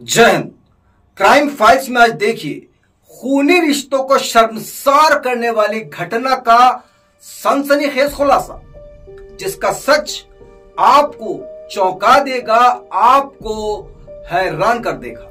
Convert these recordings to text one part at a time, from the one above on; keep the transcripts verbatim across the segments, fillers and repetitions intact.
जय Hind. Crime files में आज देखिए खूनी रिश्तों को शर्मसार करने वाली घटना का सनसनीखेज खुलासा, जिसका सच आपको चौंका देगा, आपको हैरान कर देगा।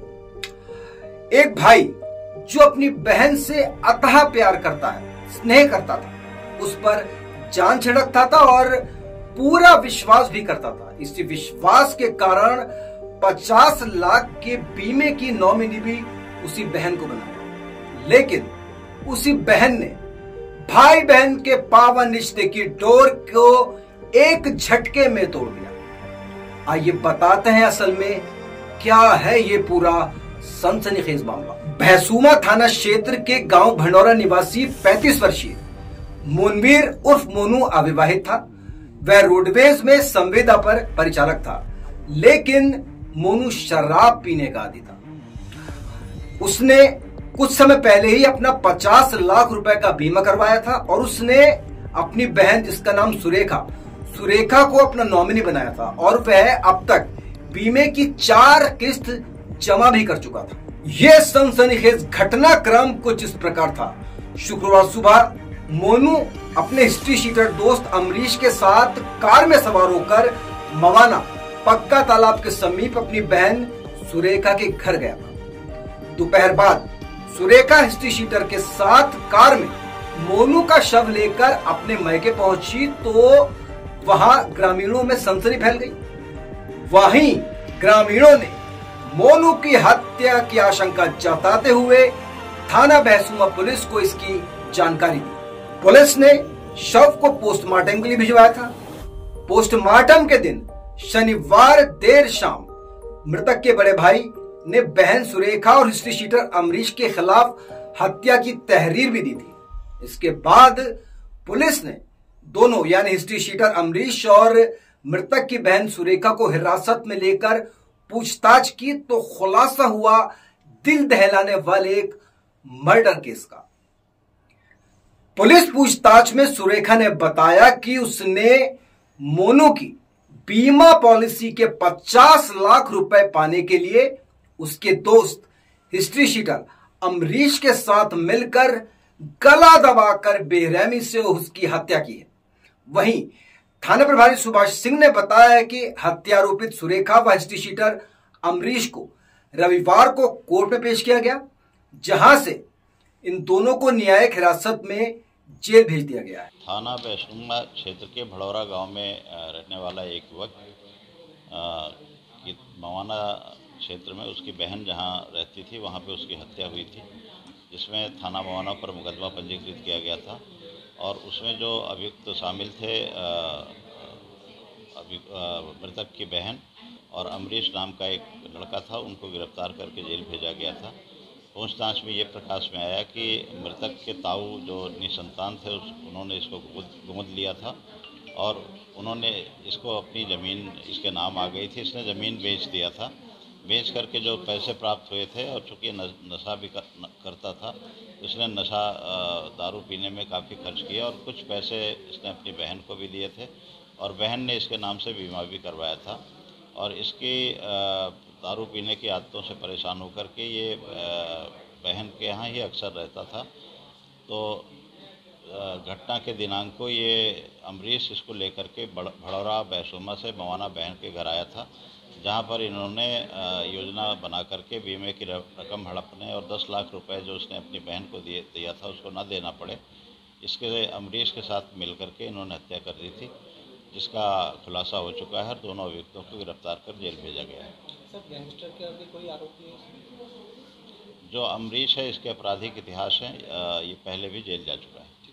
एक भाई जो अपनी बहन से अथाह प्यार करता है, स्नेह करता था, उस पर जान छिड़कता था और पूरा विश्वास भी करता था। इसी विश्वास के कारण पचास लाख के बीमे की नॉमिनी भी उसी बहन को बनाया, लेकिन उसी बहन ने भाई बहन के पावन रिश्ते की डोर को एक झटके में तोड़ दिया। आइए बताते हैं असल में क्या है ये पूरा सनसनीखेज मामला। भैंसुमा थाना क्षेत्र के गांव भंडौरा निवासी पैंतीस वर्षीय मुनवीर उर्फ मोनू अविवाहित था। वह रोडवेज में संविदा पर परिचालक था, लेकिन मोनू शराब पीने का आदी था। उसने कुछ समय पहले ही अपना पचास लाख रुपए का बीमा करवाया था और उसने अपनी बहन, जिसका नाम सुरेखा सुरेखा को अपना नॉमिनी बनाया था और वह अब तक बीमे की चार किस्त जमा भी कर चुका था। यह सनसनीखेज घटनाक्रम कुछ इस प्रकार था। शुक्रवार सुबह मोनू अपने हिस्ट्री शीटर दोस्त अमरीश के साथ कार में सवार होकर मवाना पक्का तालाब के समीप अपनी बहन सुरेखा के घर गया था। दोपहर बाद सुरेखा हिस्ट्री शीटर के साथ कार में मोनू का शव लेकर अपने मैके पहुंची तो वहां ग्रामीणों में सनसनी फैल गई। वहीं ग्रामीणों ने मोनू की हत्या की आशंका जताते हुए थाना भैंसुमा पुलिस को इसकी जानकारी दी। पुलिस ने शव को पोस्टमार्टम के लिए भिजवाया था। पोस्टमार्टम के दिन शनिवार देर शाम मृतक के बड़े भाई ने बहन सुरेखा और हिस्ट्री शीटर अमरीश के खिलाफ हत्या की तहरीर भी दी थी। इसके बाद पुलिस ने दोनों यानी हिस्ट्री शीटर अमरीश और मृतक की बहन सुरेखा को हिरासत में लेकर पूछताछ की तो खुलासा हुआ दिल दहलाने वाले एक मर्डर केस का। पुलिस पूछताछ में सुरेखा ने बताया कि उसने मोनू की बीमा पॉलिसी के पचास लाख रुपए पाने के लिए उसके दोस्त हिस्ट्री शीटर अमरीश के साथ मिलकर गला दबाकर बेरहमी से उसकी हत्या की है। वहीं थाना प्रभारी सुभाष सिंह ने बताया कि हत्यारोपित सुरेखा व हिस्ट्री शीटर अमरीश को रविवार को कोर्ट में पेश किया गया, जहां से इन दोनों को न्यायिक हिरासत में जेल भेज दिया गया है। थाना भैंसुमा क्षेत्र के भड़ौरा गांव में रहने वाला एक युवक मवाना क्षेत्र में उसकी बहन जहां रहती थी वहां पे उसकी हत्या हुई थी, जिसमें थाना मवाना पर मुकदमा पंजीकृत किया गया था और उसमें जो अभियुक्त शामिल थे मृतक की बहन और अमरीश नाम का एक लड़का था, उनको गिरफ्तार करके जेल भेजा गया था। पूछताछ में ये प्रकाश में आया कि मृतक के ताऊ जो निसंतान थे उस उन्होंने इसको गोद लिया था और उन्होंने इसको अपनी ज़मीन इसके नाम आ गई थी, इसने ज़मीन बेच दिया था। बेच करके जो पैसे प्राप्त हुए थे और चूँकि नशा भी कर, न, करता था तो इसने नशा दारू पीने में काफ़ी खर्च किया और कुछ पैसे इसने अपनी बहन को भी दिए थे और बहन ने इसके नाम से बीमा भी करवाया था और इसकी दारू पीने की आदतों से परेशान होकर के ये बहन के यहाँ ही अक्सर रहता था। तो घटना के दिनांक को ये अमरीश इसको लेकर के भड़ौरा भैंसुमा से मवाना बहन के घर आया था, जहाँ पर इन्होंने योजना बना करके बीमे की रकम हड़पने और दस लाख रुपए जो उसने अपनी बहन को दिए दिया था उसको न देना पड़े, इसके अमरीश के साथ मिल करके इन्होंने हत्या कर दी थी, जिसका खुलासा हो चुका है। दोनों अभियुक्तों को गिरफ्तार कर जेल भेजा गया है। सर, गैंगस्टर के अभी कोई आरोपी है? जो अमरीश है इसके आपराधिक इतिहास है, ये पहले भी जेल जा चुका है।